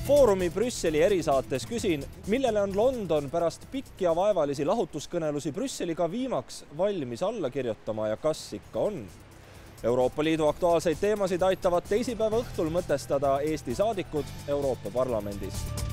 Foorumi Brüsseli erisaates küsin, millele on London pärast pikki ja vaevalisi lahutuskõnelusi Brüsseliga viimaks valmis alla kirjutama ja kas ikka on. Euroopa Liidu aktuaalseid teemasid aitavad teisipäeva õhtul mõtestada Eesti saadikud Euroopa Parlamendis.